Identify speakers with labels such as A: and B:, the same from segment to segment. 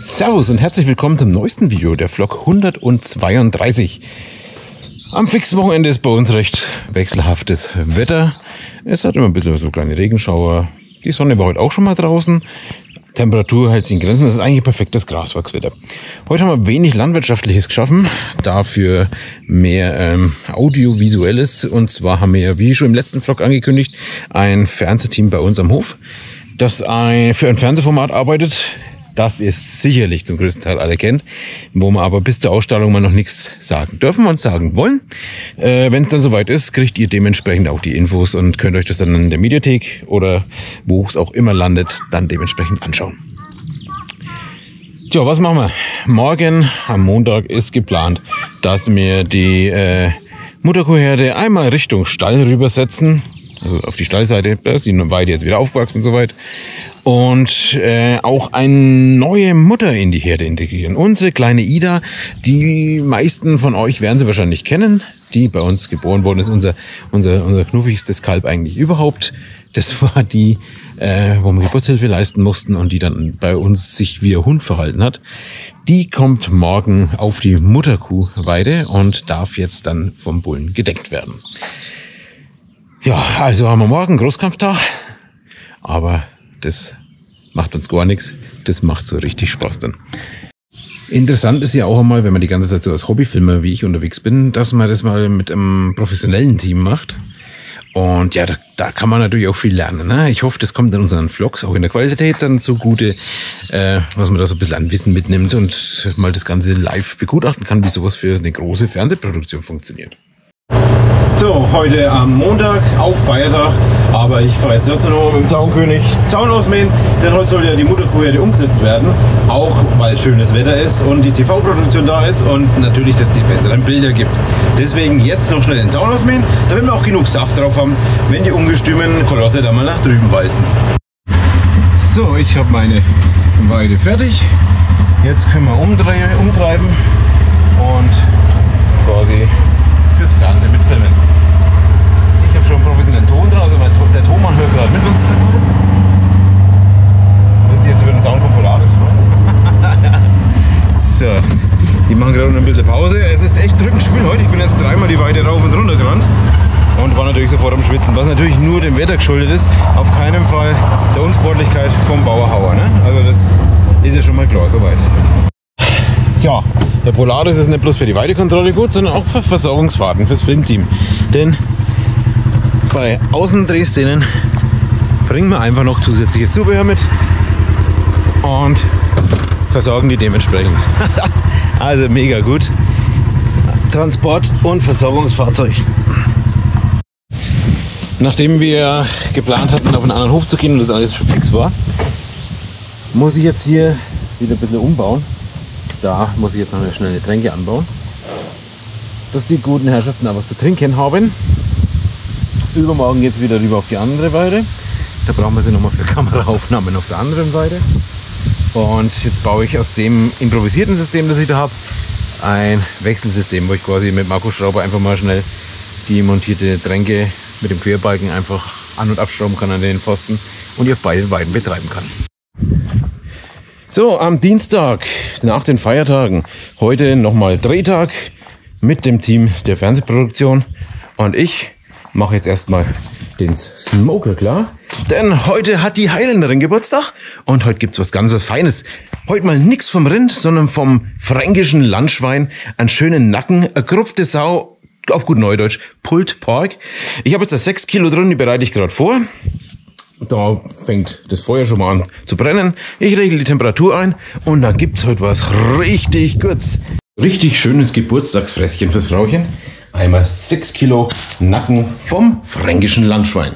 A: Servus und herzlich willkommen zum neuesten Video, der Vlog 132. Am fixen Wochenende ist bei uns recht wechselhaftes Wetter. Es hat immer ein bisschen so kleine Regenschauer. Die Sonne war heute auch schon mal draußen. Temperatur hält sich in Grenzen. Das ist eigentlich perfektes Graswachswetter. Heute haben wir wenig Landwirtschaftliches geschaffen, dafür mehr Audiovisuelles. Und zwar haben wir, wie schon im letzten Vlog angekündigt, ein Fernsehteam bei uns am Hof, das für ein Fernsehformat arbeitet, das ihr sicherlich zum größten Teil alle kennt, wo wir aber bis zur Ausstrahlung mal noch nichts sagen dürfen und sagen wollen. Wenn es dann soweit ist, kriegt ihr dementsprechend auch die Infos und könnt euch das dann in der Mediathek oder wo es auch immer landet, dann dementsprechend anschauen. Tja, was machen wir? Morgen am Montag ist geplant, dass wir die Mutterkuhherde einmal Richtung Stall rübersetzen. Also auf die Stallseite, da ist die Weide jetzt wieder aufgewachsen soweit. Und auch eine neue Mutter in die Herde integrieren. Unsere kleine Ida, die meisten von euch werden sie wahrscheinlich kennen, die bei uns geboren worden ist, unser knuffigstes Kalb eigentlich überhaupt. Das war die, wo wir Geburtshilfe leisten mussten und die dann bei uns sich wie ein Hund verhalten hat. Die kommt morgen auf die Mutterkuhweide und darf jetzt dann vom Bullen gedeckt werden. Ja, also haben wir morgen Großkampftag, aber das macht uns gar nichts. Das macht so richtig Spaß dann. Interessant ist ja auch einmal, wenn man die ganze Zeit so als Hobbyfilmer wie ich unterwegs bin, dass man das mal mit einem professionellen Team macht. Und ja, da kann man natürlich auch viel lernen. Ne? Ich hoffe, das kommt in unseren Vlogs auch in der Qualität dann zugute, was man da so ein bisschen an Wissen mitnimmt und mal das Ganze live begutachten kann, wie sowas für eine große Fernsehproduktion funktioniert. So, heute am Montag, auch Feiertag, aber ich fahre jetzt trotzdem noch mit dem Zaunkönig Zaun ausmähen, denn heute soll ja die Mutterkuhherde umgesetzt werden, auch weil schönes Wetter ist und die TV-Produktion da ist und natürlich, dass es die besseren Bilder gibt. Deswegen jetzt noch schnell den Zaun ausmähen, damit wir auch genug Saft drauf haben, wenn die ungestümen Kolosse dann mal nach drüben walzen. So, ich habe meine Weide fertig. Jetzt können wir umtreiben und quasi fürs Fernsehen mitfilmen. Ich habe schon einen professionellen Ton dran, also der Tonmann hört gerade mit, was ich da tue. Wird sich jetzt über den Sound von Polaris freuen. So, die machen gerade noch ein bisschen Pause. Es ist echt drückend Spiel heute. Ich bin jetzt dreimal die Weide rauf und runter gerannt und war natürlich sofort am Schwitzen, was natürlich nur dem Wetter geschuldet ist. Auf keinen Fall der Unsportlichkeit vom Bauerhauer. Ne? Also das ist ja schon mal klar, soweit. Ja, der Polaris ist nicht bloß für die Weidekontrolle gut, sondern auch für Versorgungsfahrten, fürs Filmteam. Denn bei Außendrehszenen bringen wir einfach noch zusätzliches Zubehör mit und versorgen die dementsprechend. Also mega gut. Transport- und Versorgungsfahrzeug. Nachdem wir geplant hatten, auf einen anderen Hof zu gehen und das alles schon fix war, muss ich jetzt hier wieder ein bisschen umbauen. Da muss ich jetzt noch schnell eine Tränke anbauen, dass die guten Herrschaften auch was zu trinken haben. Übermorgen geht es wieder rüber auf die andere Weide. Da brauchen wir sie nochmal für Kameraaufnahmen auf der anderen Weide. Und jetzt baue ich aus dem improvisierten System, das ich da habe, ein Wechselsystem, wo ich quasi mit dem Akkuschrauber einfach mal schnell die montierte Tränke mit dem Querbalken einfach an- und abschrauben kann an den Pfosten und die auf beiden Weiden betreiben kann. So, am Dienstag nach den Feiertagen, heute nochmal Drehtag mit dem Team der Fernsehproduktion und ich mache jetzt erstmal den Smoker klar, denn heute hat die Hailänderin Geburtstag und heute gibt's was ganz was Feines. Heute mal nichts vom Rind, sondern vom fränkischen Landschwein, einen schönen Nacken, eine gerupfte Sau, auf gut Neudeutsch, Pulled Pork. Ich habe jetzt da 6 Kilo drin, die bereite ich gerade vor. Da fängt das Feuer schon mal an zu brennen. Ich regle die Temperatur ein und dann gibt's heute was richtig Gutes. Richtig schönes Geburtstagsfresschen fürs Frauchen. Einmal 6 Kilo Nacken vom fränkischen Landschwein.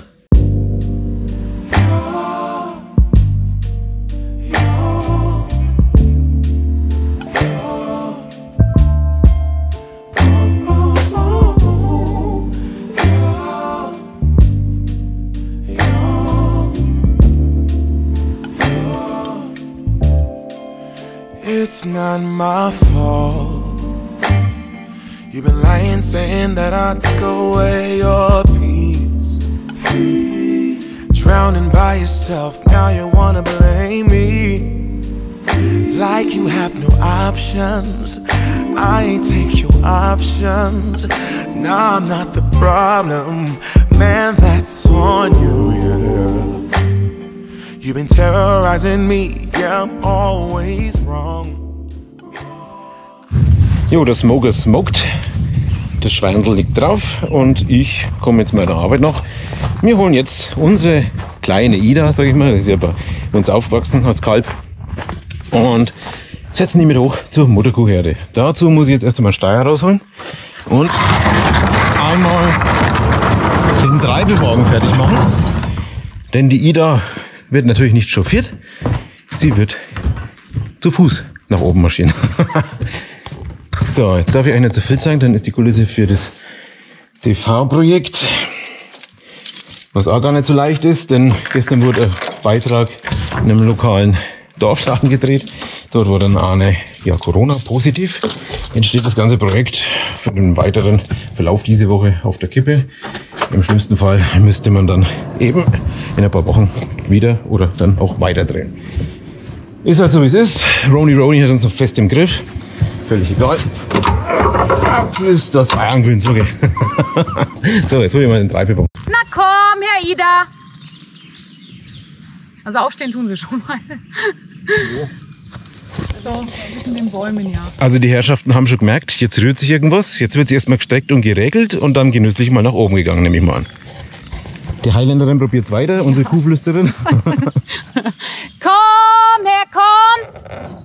B: It's not my fault. You've been lying, saying that I took away your peace. Drowning by yourself, now you wanna blame me. Like you options. I ain't take your options. Nah, I'm not the problem. Man, that's on you, yeah. You've been terrorizing me, yeah, I'm always wrong.
A: Jo, der Smoker smoked. Das Schweindel liegt drauf und ich komme jetzt meiner Arbeit noch. Wir holen jetzt unsere kleine Ida, sag ich mal, das ist ja bei uns aufgewachsen als Kalb, und setzen die mit hoch zur Mutterkuhherde. Dazu muss ich jetzt erst einmal Steier rausholen und einmal den Treibewagen fertig machen. Denn die Ida wird natürlich nicht chauffiert, sie wird zu Fuß nach oben marschieren. So, jetzt darf ich euch nicht zu viel zeigen, dann ist die Kulisse für das TV-Projekt, was auch gar nicht so leicht ist, denn gestern wurde ein Beitrag in einem lokalen Dorfladen gedreht. Dort war dann eine Corona positiv. Jetzt steht das ganze Projekt für den weiteren Verlauf diese Woche auf der Kippe. Im schlimmsten Fall müsste man dann eben in ein paar Wochen wieder oder dann auch weiter drehen. Ist halt so wie es ist. Roni hat uns noch fest im Griff. Völlig egal. Jetzt ist das Bayern gewinnt. Okay. So, jetzt hol ich mal den Treibebaum.
C: Na komm, Herr Ida. Also aufstehen tun sie schon mal. So, zwischen den Bäumen, ja.
A: Also die Herrschaften haben schon gemerkt, jetzt rührt sich irgendwas. Jetzt wird sie erstmal gestreckt und geregelt und dann genüsslich mal nach oben gegangen, nehme ich mal an. Die Highländerin probiert es weiter, unsere Kuhflüsterin.
C: Komm, Herr, komm.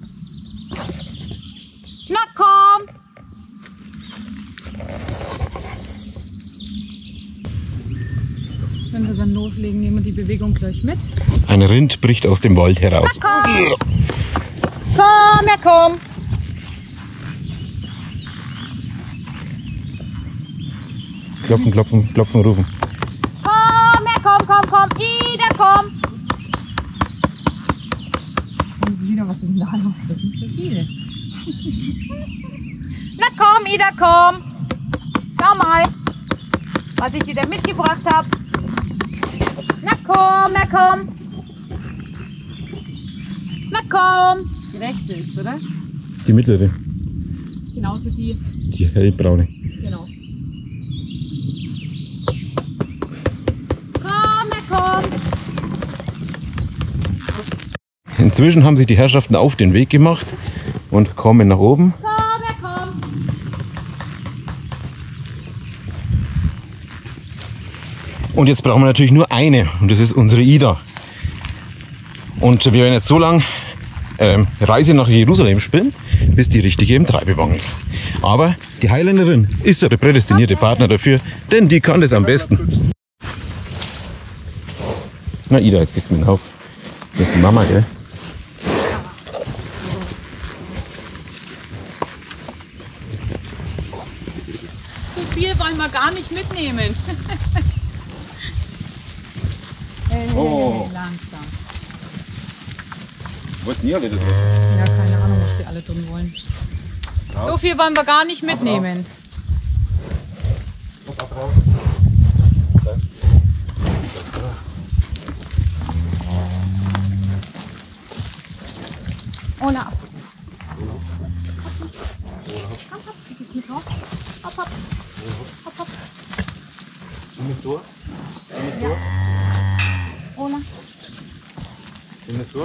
C: Na komm! Wenn wir dann loslegen, nehmen wir die Bewegung gleich mit.
A: Ein Rind bricht aus dem Wald heraus.
C: Na komm! Komm, Herr, komm!
A: Klopfen, klopfen, klopfen, rufen.
C: Komm, Herr, komm! Ida, komm! Wieder, was ist denn da los? Das sind zu viele. Na komm, Ida, komm! Schau mal, was ich dir da mitgebracht habe. Na komm! Na komm! Die rechte ist, oder?
A: Die mittlere.
C: Genauso die.
A: Die hellbraune.
C: Genau. Komm!
A: Inzwischen haben sich die Herrschaften auf den Weg gemacht und kommen nach oben.
C: Komm!
A: Und jetzt brauchen wir natürlich nur eine und das ist unsere Ida. Und wir werden jetzt so lange Reise nach Jerusalem spielen, bis die richtige im Treibewagen ist. Aber die Highländerin ist der prädestinierte Partner dafür, denn die kann das am besten. Na Ida, jetzt gehst du mir auf. Das ist die Mama, gell?
C: So viel wollen wir gar nicht mitnehmen.
A: Oh.
C: Langsam.
A: Wollten die alle das?
C: Ja, keine Ahnung, was die alle drin wollen. So viel wollen wir gar nicht mitnehmen. Ohne ab. Komm, hopp, du gehst mit raus. Hopp, hopp. Hopp, hopp.
A: Nimmst du?
C: Ohne.
A: Nimmst du?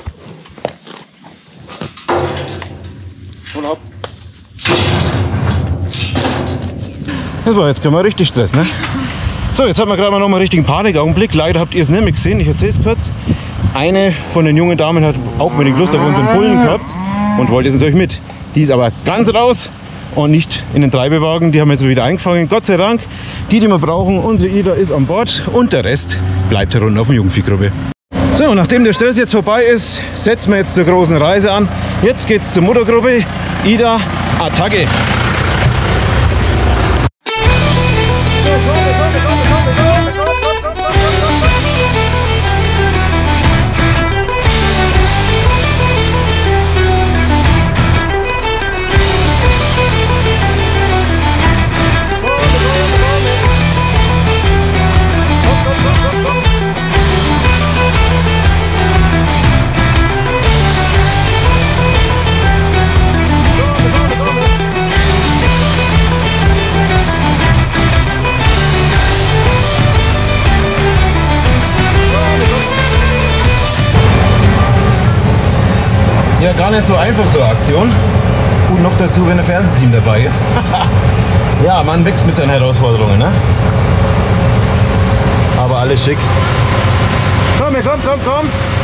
A: Und ab. Das war jetzt mal richtig Stress, ne? So, jetzt haben wir gerade mal noch mal einen richtigen Panikaugenblick. Leider habt ihr es nicht mehr gesehen, ich erzähle es kurz. Eine von den jungen Damen hat auch unbedingt Lust auf unseren Bullen gehabt und wollte jetzt natürlich mit. Die ist aber ganz raus und nicht in den Treibewagen. Die haben wir jetzt wieder eingefangen. Gott sei Dank, die wir brauchen. Unsere Ida ist an Bord und der Rest bleibt hier unten auf dem Jungviehgruppe. So, nachdem der Stress jetzt vorbei ist, setzen wir jetzt zur großen Reise an. Jetzt geht's zur Muttergruppe. Ida, Attacke! Ja, gar nicht so einfach so eine Aktion. Und noch dazu, wenn ein Fernsehteam dabei ist. Ja, man wächst mit seinen Herausforderungen, ne? Aber alles schick. Komm, komm!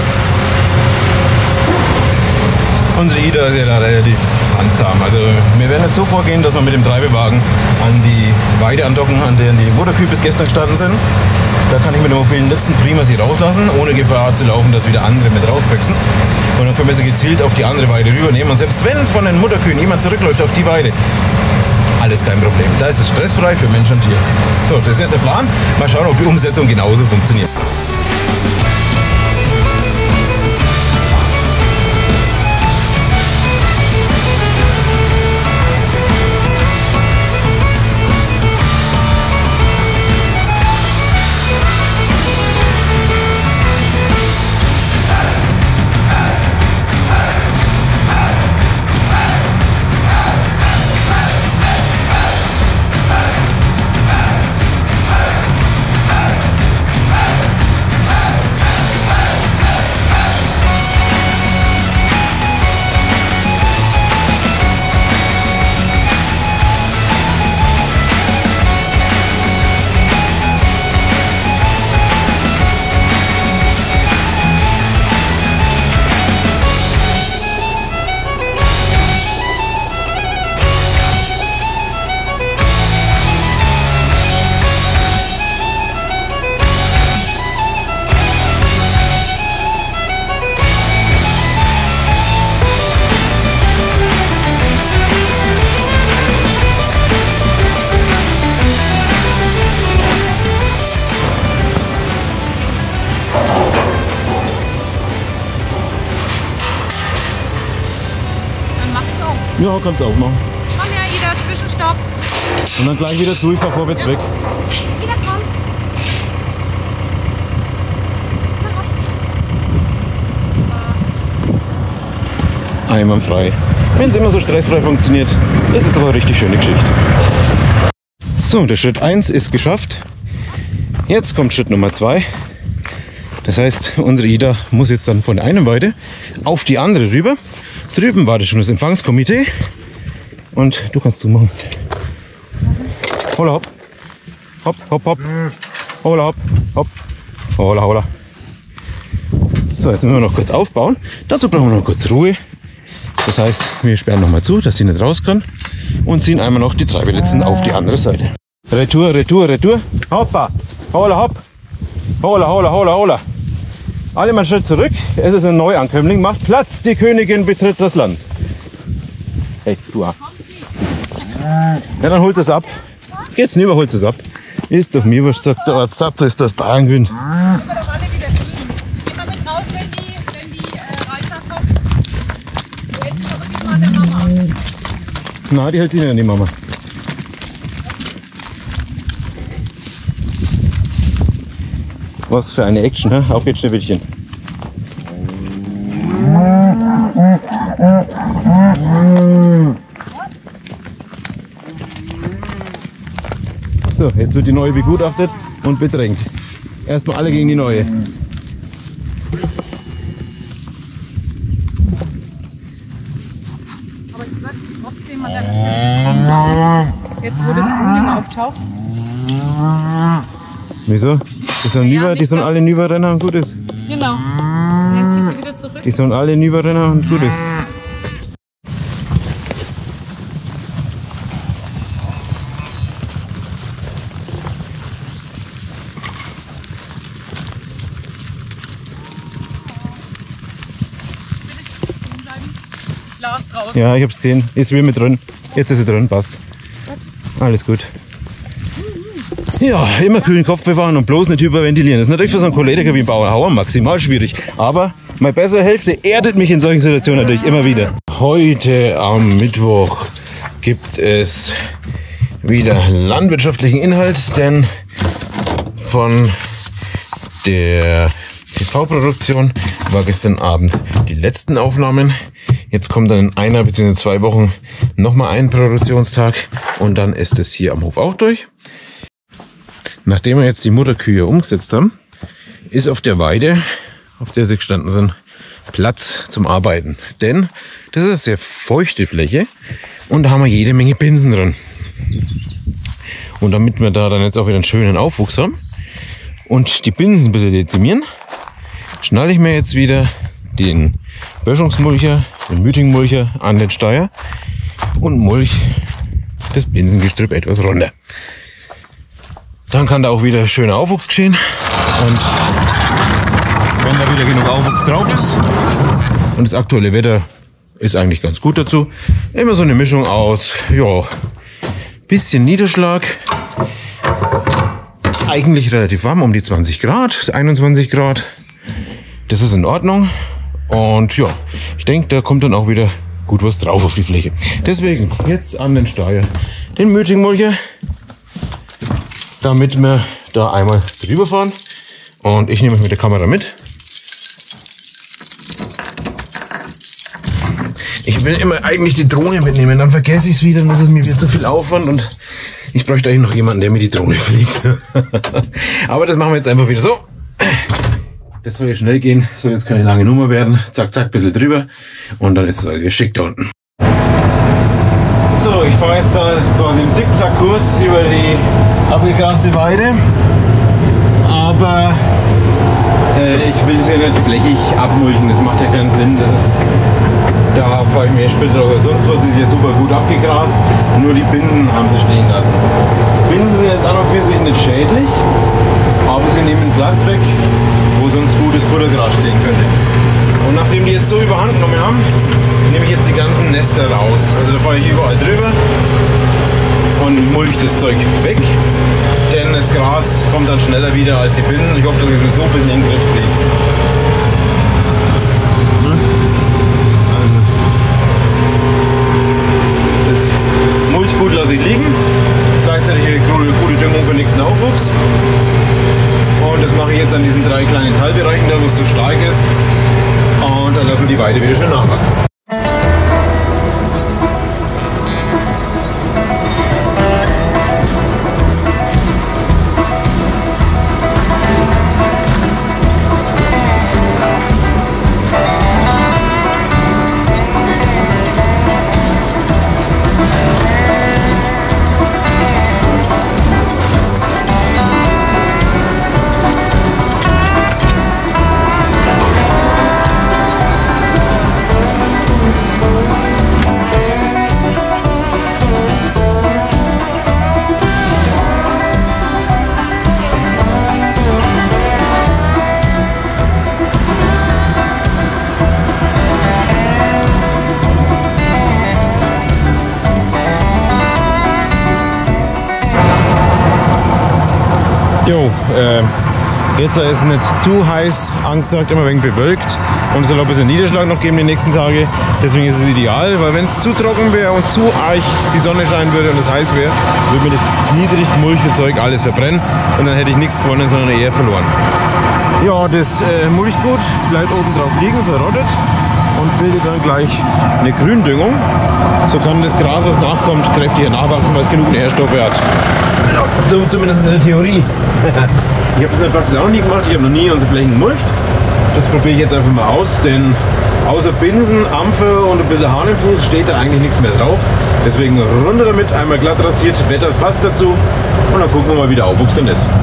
A: Unsere Ida ist ja da relativ handsam. Also wir werden jetzt so vorgehen, dass wir mit dem Treibewagen an die Weide andocken, an der die Mutterkühe bis gestern gestanden sind. Da kann ich mit dem mobilen Netzen prima sie rauslassen, ohne Gefahr zu laufen, dass wieder andere mit rausbüchsen. Und dann können wir sie gezielt auf die andere Weide rübernehmen. Und selbst wenn von den Mutterkühen jemand zurückläuft auf die Weide, alles kein Problem. Da ist es stressfrei für Mensch und Tier. So, das ist jetzt der Plan. Mal schauen, ob die Umsetzung genauso funktioniert. Ja, kannst du aufmachen.
C: Komm her, Ida, Zwischenstopp.
A: Und dann gleich wieder zu, ich fahr vorwärts weg.
C: Ida, komm.
A: Einwandfrei. Wenn es immer so stressfrei funktioniert, ist es doch eine richtig schöne Geschichte. So, der Schritt 1 ist geschafft. Jetzt kommt Schritt Nummer 2. Das heißt, unsere Ida muss jetzt dann von der einen Weide auf die andere rüber. Drüben wartet schon das Empfangskomitee. Und du kannst zumachen. Holla hopp. Hopp, hopp, hopp. Holla hopp, hopp. Holla, holla. So, jetzt müssen wir noch kurz aufbauen. Dazu brauchen wir noch kurz Ruhe. Das heißt, wir sperren noch mal zu, dass sie nicht raus kann. Und ziehen einmal noch die Treibelitzen auf die andere Seite. Retour, Retour, Retour. Hoppa. Holla, hopp. Holla, holla, holla, holla. Alle mal einen Schritt zurück. Es ist ein Neuankömmling. Macht Platz. Die Königin betritt das Land. Hey, du auch. Ja, dann holt es ab. Geht's nicht, holt es ab. Ist doch mir was, sagt der Arzt. Habt ihr das Bayern gewinnt.
C: Gehen wir doch alle wieder drüben. Gehen wir mit raus, wenn die Reiter kommen. Du hältst aber diesmal der Mama.
A: Nein, die hält sich nicht an die Mama. Was für eine Action, hä? Auf geht's, Schneewittchen. So, jetzt wird die neue begutachtet und bedrängt. Erstmal alle gegen die neue.
C: Aber ich sag trotzdem mal, jetzt wo das Grün auftaucht.
A: Wieso? Die sollen alle Nüberrenner und gut ist.
C: Genau. Jetzt zieht sie wieder zurück.
A: Die sollen alle Nüberrenner und gut ist.
C: Glas draußen.
A: Ja, ich hab's gesehen. Ist wie mit drin. Jetzt ist sie drin, passt. Alles gut. Ja, immer kühlen Kopf bewahren und bloß nicht hyperventilieren. Das ist natürlich für so einen Choleriker wie Bauer maximal schwierig. Aber meine bessere Hälfte erdet mich in solchen Situationen natürlich immer wieder. Heute am Mittwoch gibt es wieder landwirtschaftlichen Inhalt, denn von der TV-Produktion war gestern Abend die letzten Aufnahmen. Jetzt kommt dann in einer bzw. 2 Wochen nochmal ein Produktionstag und dann ist es hier am Hof auch durch. Nachdem wir jetzt die Mutterkühe umgesetzt haben, ist auf der Weide, auf der sie gestanden sind, Platz zum Arbeiten. Denn das ist eine sehr feuchte Fläche und da haben wir jede Menge Binsen drin. Und damit wir da dann jetzt auch wieder einen schönen Aufwuchs haben und die Binsen ein bisschen dezimieren, schnalle ich mir jetzt wieder den Böschungsmulcher, den Mütingmulcher an den Steier und mulch das Binsengestrüpp etwas runter. Dann kann da auch wieder schöner Aufwuchs geschehen und wenn da wieder genug Aufwuchs drauf ist und das aktuelle Wetter ist eigentlich ganz gut dazu, immer so eine Mischung aus, ja, bisschen Niederschlag, eigentlich relativ warm, um die 20 Grad, 21 Grad, das ist in Ordnung und ja, ich denke, da kommt dann auch wieder gut was drauf auf die Fläche. Deswegen jetzt an den Steier den Mütingmulcher, damit wir da einmal drüber fahren und ich nehme euch mit der Kamera mit. Ich will immer eigentlich die Drohne mitnehmen, dann vergesse ich es wieder und das ist mir wieder zu viel Aufwand und ich bräuchte eigentlich noch jemanden, der mir die Drohne fliegt. Aber das machen wir jetzt einfach wieder so. Das soll ja schnell gehen, soll jetzt keine lange Nummer werden. Zack, zack, ein bisschen drüber und dann ist es also schick da unten. So, ich fahre jetzt da quasi im Zickzackkurs über die abgegraste Weide. Aber ich will es ja nicht flächig abmulchen, das macht ja keinen Sinn. Das ist, da fahre ich mir später oder sonst was, ist ja super gut abgegrast. Nur die Binsen haben sie stehen lassen. Binsen sind jetzt an und für sich nicht schädlich, aber sie nehmen Platz weg, wo sonst gutes Futtergras stehen könnte. Und nachdem die jetzt so überhand genommen haben, nehme ich jetzt die ganzen Nester raus. Also da fahre ich überall drüber und mulch das Zeug weg. Denn das Gras kommt dann schneller wieder als die Binsen. Ich hoffe, dass ich es so ein bisschen in den Griff kriege. Also, das Mulchgut lasse ich liegen. Das ist gleichzeitig eine gute Düngung für den nächsten Aufwuchs. Und das mache ich jetzt an diesen 3 kleinen Teilbereichen, da wo es so stark ist. Und dann lassen wir die Weide wieder schön nachwachsen. Jo, jetzt ist es nicht zu heiß angesagt, immer ein wenig bewölkt und es soll auch ein bisschen Niederschlag noch geben die nächsten Tage. Deswegen ist es ideal, weil wenn es zu trocken wäre und zu arg die Sonne scheinen würde und es heiß wäre, würde mir das niedrig gemulchte Zeug alles verbrennen und dann hätte ich nichts gewonnen, sondern eher verloren. Ja, das Mulchgut bleibt oben drauf liegen, verrottet und bildet dann gleich eine Gründüngung. So kann das Gras, was nachkommt, kräftiger nachwachsen, weil es genug Nährstoffe hat. Ja, so zumindest in der Theorie. Ich habe das in der Praxis auch noch nie gemacht, ich habe noch nie unsere Flächen gemulcht. Das probiere ich jetzt einfach mal aus, denn außer Binsen, Ampfer und ein bisschen Hahn im Fuß steht da eigentlich nichts mehr drauf. Deswegen runter damit, einmal glatt rasiert, Wetter passt dazu und dann gucken wir mal, wie der Aufwuchs dann ist.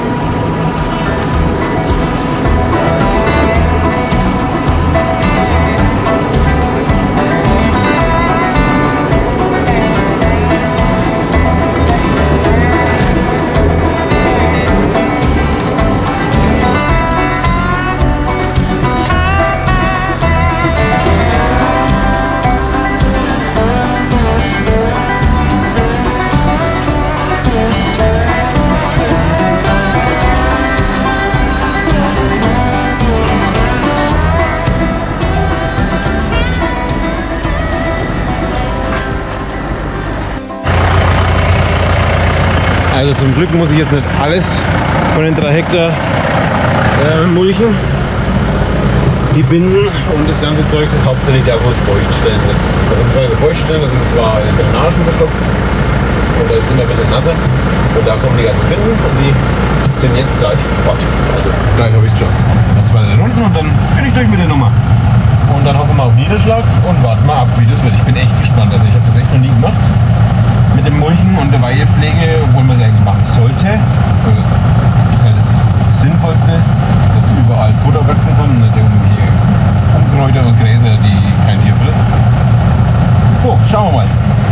A: Also zum Glück muss ich jetzt nicht alles von den 3 Hektar mulchen. Die Binsen und das ganze Zeug ist hauptsächlich da, wo es Feuchtstellen sind. Das sind 2 so Feuchtstellen, das sind zwar Drainagen verstopft und da ist immer ein bisschen nasser. Und da kommen die ganzen Binsen und die sind jetzt gleich fort. Also gleich habe ich es geschafft. Noch 2 Runden und dann bin ich durch mit der Nummer. Und dann hoffen wir auf Niederschlag und warten mal ab, wie das wird. Ich bin echt gespannt. Also ich habe das echt noch nie gemacht. Mit dem Mulchen und der Weidepflege, obwohl man es eigentlich machen sollte. Also das ist halt das Sinnvollste, dass überall Futter wachsen kann und nicht irgendwie Unkräuter und Gräser, die kein Tier frisst. So, schauen wir mal.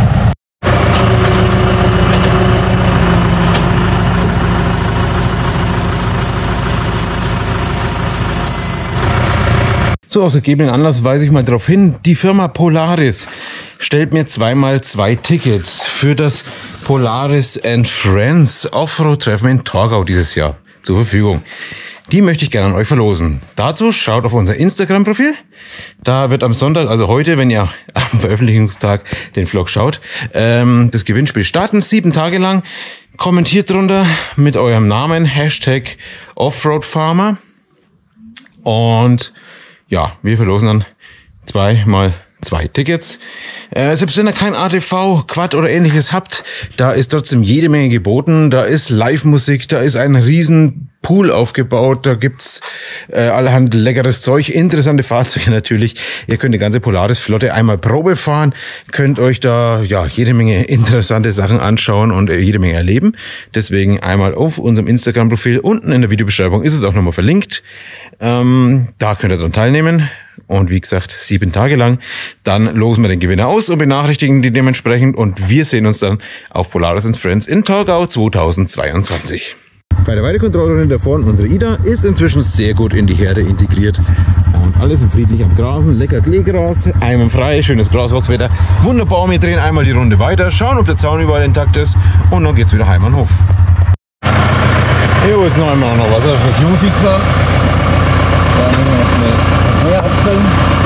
A: So, aus gegebenen Anlass weise ich mal darauf hin, die Firma Polaris stellt mir 2x2 Tickets für das Polaris & Friends Offroad-Treffen in Torgau dieses Jahr zur Verfügung. Die möchte ich gerne an euch verlosen. Dazu schaut auf unser Instagram-Profil. Da wird am Sonntag, also heute, wenn ihr am Veröffentlichungstag den Vlog schaut, das Gewinnspiel starten, 7 Tage lang. Kommentiert drunter mit eurem Namen, Hashtag Offroadfarmer. Und ja, wir verlosen dann 2x2 Tickets. Selbst wenn ihr kein ATV, Quad oder ähnliches habt, da ist trotzdem jede Menge geboten. Da ist Live-Musik, da ist ein riesen Pool aufgebaut, da gibt's allerhand leckeres Zeug, interessante Fahrzeuge natürlich. Ihr könnt die ganze Polaris-Flotte einmal Probe fahren, könnt euch da ja jede Menge interessante Sachen anschauen und jede Menge erleben. Deswegen einmal auf unserem Instagram-Profil, unten in der Videobeschreibung ist es auch nochmal verlinkt. Da könnt ihr dran teilnehmen. Und wie gesagt, 7 Tage lang. Dann losen wir den Gewinner aus und benachrichtigen die dementsprechend. Und wir sehen uns dann auf Polaris & Friends in Torgau 2022. Bei der Weidekontrollrunde da vorne, unsere Ida, ist inzwischen sehr gut in die Herde integriert. Und alle sind friedlich am Grasen, lecker Kleegras, einwandfrei, schönes Graswachswetter. Wunderbar, wir drehen einmal die Runde weiter, schauen, ob der Zaun überall intakt ist und dann geht's wieder heim an den Hof. Jo, jetzt noch einmal noch Wasser fürs Jungvieh gefahren. Da müssen wir noch schnell mehr abstellen.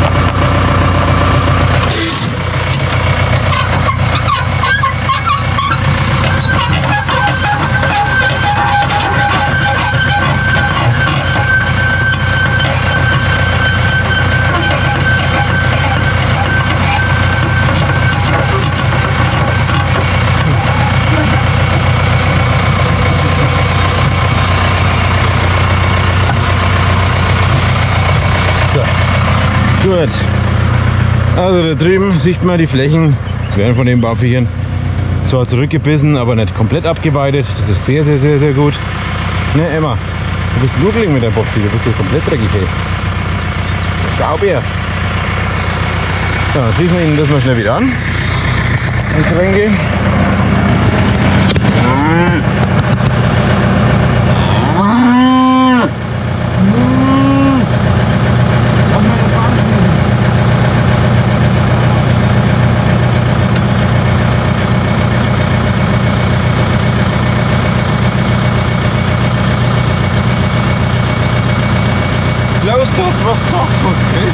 A: Gut, also da drüben sieht man die Flächen, werden von den Barviechern zwar zurückgebissen, aber nicht komplett abgeweidet. Das ist sehr, sehr, sehr, sehr gut. Ne, Emma, du bist nuckelig mit der Bobsi, du bist ja komplett dreckig, hey. Sauber. Ja, dann schließen wir Ihnen das mal schnell wieder an. Ins Reingehen. Was sagt was, gell?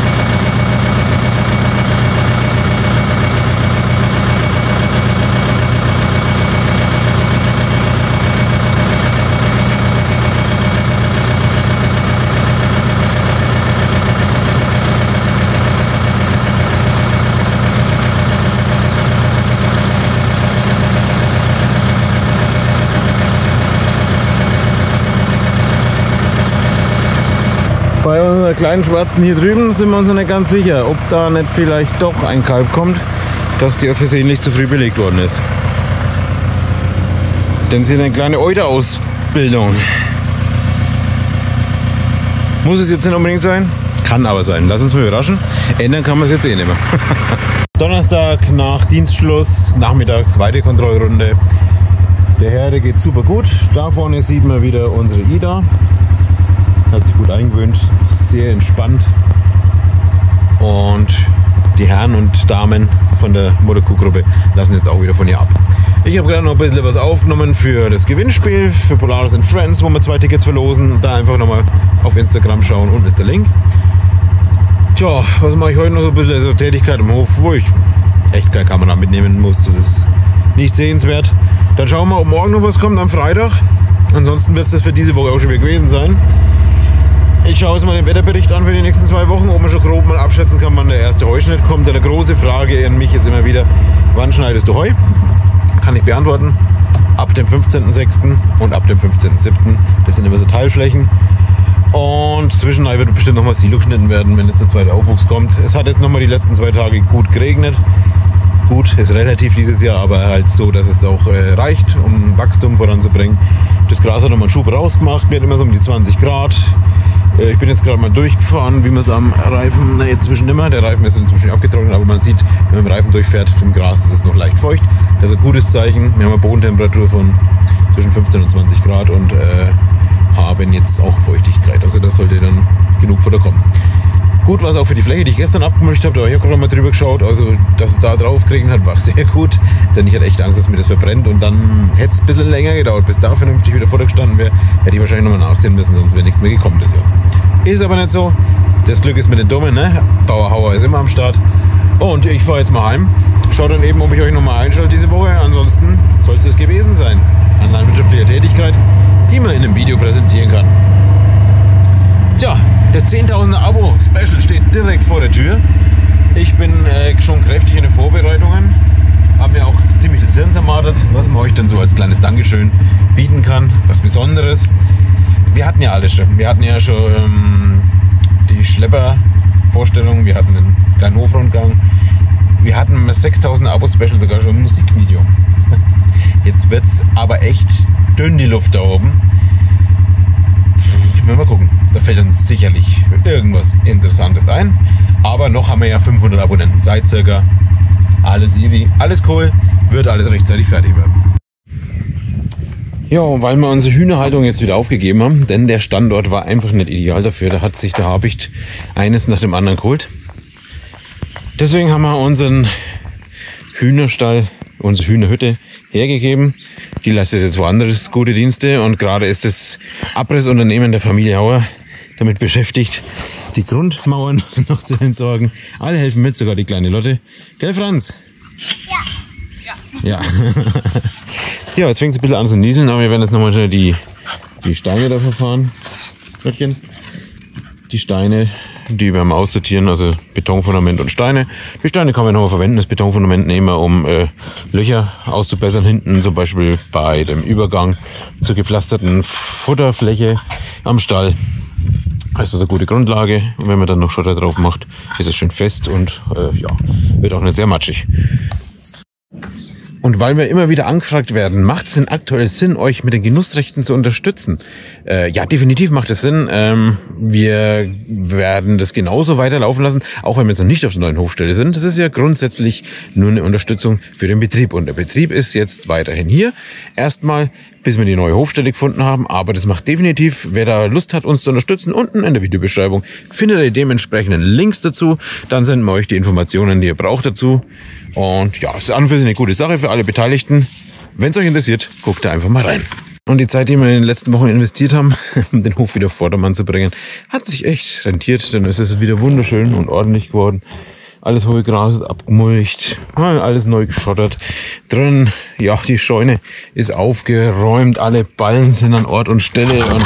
A: Bei unseren kleinen Schwarzen hier drüben sind wir uns noch nicht ganz sicher, ob da nicht vielleicht doch ein Kalb kommt, dass die versehentlich zu früh belegt worden ist. Denn sie hat eine kleine Euterausbildung. Muss es jetzt nicht unbedingt sein? Kann aber sein. Lass uns mal überraschen. Ändern kann man es jetzt eh nicht mehr. Donnerstag nach Dienstschluss, nachmittags Weidekontrollrunde. Der Herde geht super gut. Da vorne sieht man wieder unsere Ida. Hat sich gut eingewöhnt, sehr entspannt. Und die Herren und Damen von der Mutterkuh-Gruppe lassen jetzt auch wieder von ihr ab. Ich habe gerade noch ein bisschen was aufgenommen für das Gewinnspiel, für Polaris & Friends, wo wir 2 Tickets verlosen. Da einfach nochmal auf Instagram schauen, unten ist der Link. Tja, was mache ich heute noch so ein bisschen? Also Tätigkeit im Hof, wo ich echt keine Kamera mitnehmen muss. Das ist nicht sehenswert. Dann schauen wir, ob morgen noch was kommt am Freitag. Ansonsten wird es das für diese Woche auch schon wieder gewesen sein. Ich schaue uns mal den Wetterbericht an für die nächsten 2 Wochen, ob man schon grob mal abschätzen kann, wann der erste Heuschnitt kommt. Eine große Frage an mich ist immer wieder, wann schneidest du Heu? Kann ich beantworten. Ab dem 15.06. und ab dem 15.07. Das sind immer so Teilflächen. Und zwischendurch wird bestimmt nochmal Silo geschnitten werden, wenn jetzt der zweite Aufwuchs kommt. Es hat jetzt nochmal die letzten 2 Tage gut geregnet. Gut, ist relativ dieses Jahr, aber halt so, dass es auch reicht, um Wachstum voranzubringen. Das Gras hat nochmal einen Schub rausgemacht, wir hatten immer so um die 20 Grad. Ich bin jetzt gerade mal durchgefahren, wie man es am Reifen, na jetzt zwischen immer, der Reifen ist inzwischen abgetrocknet, aber man sieht, wenn man mit dem Reifen durchfährt vom Gras, das ist noch leicht feucht. Das ist ein gutes Zeichen. Wir haben eine Bodentemperatur von zwischen 15 und 20 Grad und haben jetzt auch Feuchtigkeit. Also das sollte dann genug Futter kommen. Gut war es auch für die Fläche, die ich gestern abgemulcht habe. Da habe ich auch gerade mal drüber geschaut. Also, dass es da drauf gekriegt hat, war sehr gut. Denn ich hatte echt Angst, dass mir das verbrennt. Und dann hätte es ein bisschen länger gedauert, bis da vernünftig wieder Futter gestanden wäre. Hätte ich wahrscheinlich nochmal nachsehen müssen, sonst wäre nichts mehr gekommen das Jahr. Ist aber nicht so. Das Glück ist mit den Dummen, ne? Bauer Hauer ist immer am Start. Und ich fahre jetzt mal heim. Schaut dann eben, ob ich euch nochmal einschalte diese Woche. Ansonsten soll es das gewesen sein. An landwirtschaftlicher Tätigkeit, die man in einem Video präsentieren kann. Tja, das 10.000er Abo-Special steht direkt vor der Tür. Ich bin schon kräftig in den Vorbereitungen. Habe mir auch ziemlich das Hirn zermartert, was man euch dann so als kleines Dankeschön bieten kann. Was Besonderes. Wir hatten ja alles schon. Wir hatten ja schon die Schlepper-Vorstellung. Wir hatten einen kleinen Hofrundgang. Wir hatten das 6.000er Abo-Special sogar schon ein Musikvideo. Jetzt wird es aber echt dünn die Luft da oben. Mal gucken, da fällt uns sicherlich irgendwas Interessantes ein. Aber noch haben wir ja 500 Abonnenten Zeit circa. Alles easy, alles cool, wird alles rechtzeitig fertig werden. Ja, weil wir unsere Hühnerhaltung jetzt wieder aufgegeben haben, denn der Standort war einfach nicht ideal dafür. Da hat sich der Habicht eines nach dem anderen geholt. Deswegen haben wir unseren Hühnerstall, unsere Hühnerhütte hergegeben. Die leistet jetzt woanders gute Dienste und gerade ist das Abrissunternehmen der Familie Hauer damit beschäftigt, die Grundmauern noch zu entsorgen. Alle helfen mit, sogar die kleine Lotte. Gell, Franz? Ja. Ja, jetzt fängt es ein bisschen an zu nieseln, aber wir werden jetzt nochmal schnell die Steine da verfahren. Lottchen. Die Steine, die werden wir aussortieren, also Betonfundament und Steine. Die Steine kann man nochmal verwenden, das Betonfundament nehmen wir, um Löcher auszubessern, hinten zum Beispiel bei dem Übergang zur gepflasterten Futterfläche am Stall. Das ist also eine gute Grundlage und wenn man dann noch Schotter drauf macht, ist es schön fest und ja, wird auch nicht sehr matschig. Und weil wir immer wieder angefragt werden, macht es denn aktuell Sinn, euch mit den Genussrechten zu unterstützen? Ja, definitiv macht es Sinn. Wir werden das genauso weiterlaufen lassen, auch wenn wir jetzt noch nicht auf der neuen Hofstelle sind. Das ist ja grundsätzlich nur eine Unterstützung für den Betrieb. Und der Betrieb ist jetzt weiterhin hier. Erstmal, bis wir die neue Hofstelle gefunden haben. Aber das macht definitiv, wer da Lust hat, uns zu unterstützen, unten in der Videobeschreibung findet ihr dementsprechenden Links dazu. Dann senden wir euch die Informationen, die ihr braucht dazu. Und ja, es ist an und für sich eine gute Sache für alle Beteiligten. Wenn es euch interessiert, guckt da einfach mal rein. Und die Zeit, die wir in den letzten Wochen investiert haben, um den Hof wieder auf Vordermann zu bringen, hat sich echt rentiert. Denn es ist wieder wunderschön und ordentlich geworden. Alles hohe Gras ist abgemulcht, alles neu geschottert. Drin, ja, die Scheune ist aufgeräumt, alle Ballen sind an Ort und Stelle und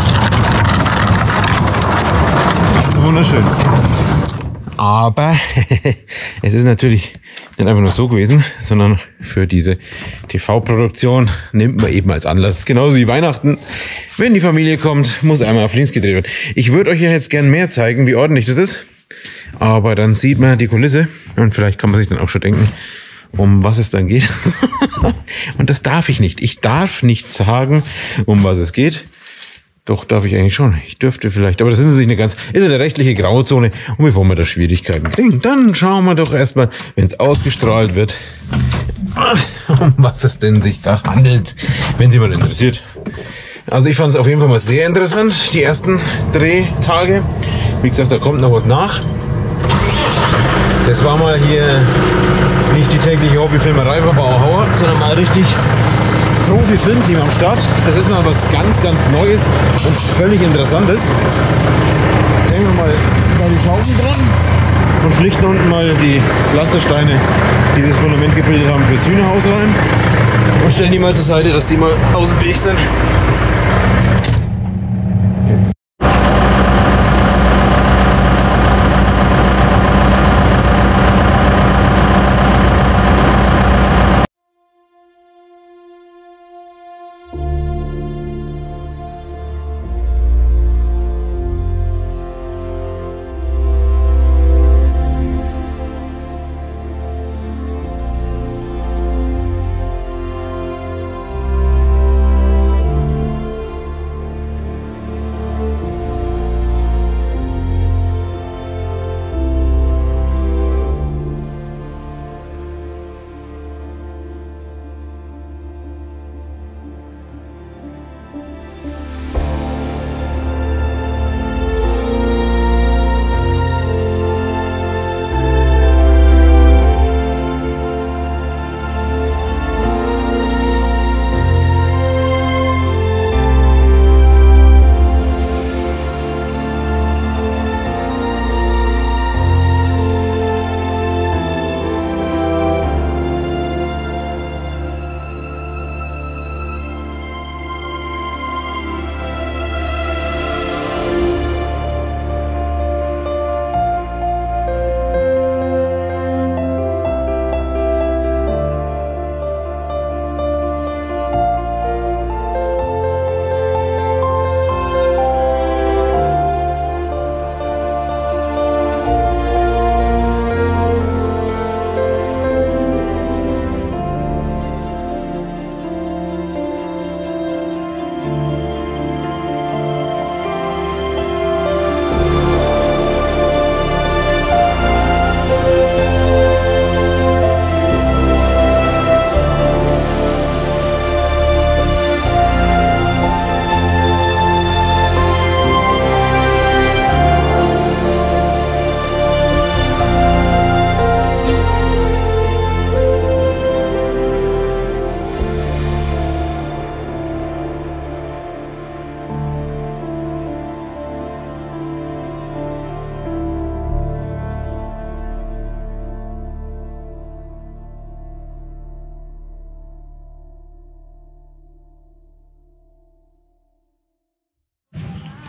A: wunderschön. Aber es ist natürlich nicht einfach nur so gewesen, sondern für diese TV-Produktion nimmt man eben als Anlass, genauso wie Weihnachten. Wenn die Familie kommt, muss einmal auf links gedreht werden. Ich würde euch ja jetzt gern mehr zeigen, wie ordentlich das ist. Aber dann sieht man die Kulisse und vielleicht kann man sich dann auch schon denken, um was es dann geht. Und das darf ich nicht. Ich darf nicht sagen, um was es geht. Doch, darf ich eigentlich schon. Ich dürfte vielleicht, aber das ist nicht eine ganz, ist eine rechtliche Grauzone. Und bevor wir da Schwierigkeiten kriegen, dann schauen wir doch erstmal, wenn es ausgestrahlt wird, um was es denn sich da handelt, wenn Sie mal interessiert. Also ich fand es auf jeden Fall mal sehr interessant, die ersten Drehtage. Wie gesagt, da kommt noch was nach. Das war mal hier nicht die tägliche Hobbyfilmerei von Bauer Hauer, sondern mal richtig Profi-Filmteam am Start. Das ist mal was ganz, ganz Neues und völlig Interessantes. Jetzt hängen wir mal die Schrauben dran und schlichten unten mal die Pflastersteine, die das Fundament gebildet haben, fürs Hühnerhaus rein. Und stellen die mal zur Seite, dass die mal aus dem Weg sind.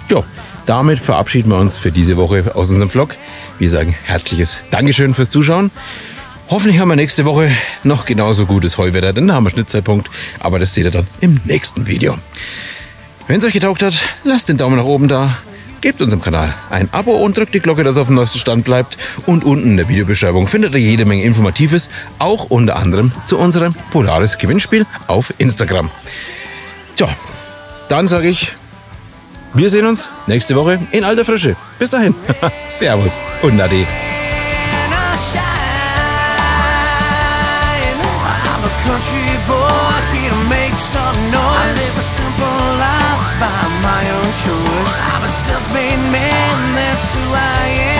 A: Ja, damit verabschieden wir uns für diese Woche aus unserem Vlog. Wir sagen herzliches Dankeschön fürs Zuschauen. Hoffentlich haben wir nächste Woche noch genauso gutes Heuwetter, denn da haben wir Schnittzeitpunkt. Aber das seht ihr dann im nächsten Video. Wenn es euch getaugt hat, lasst den Daumen nach oben da. Gebt unserem Kanal ein Abo und drückt die Glocke, dass ihr auf dem neuesten Stand bleibt. Und unten in der Videobeschreibung findet ihr jede Menge Informatives, auch unter anderem zu unserem Polaris Gewinnspiel auf Instagram. Tja, dann sage ich, wir sehen uns nächste Woche in alter Frische. Bis dahin. Servus und Ade.
B: Country boy here to make some noise. I live a simple life by my own choice. I'm a self-made man, that's who I am.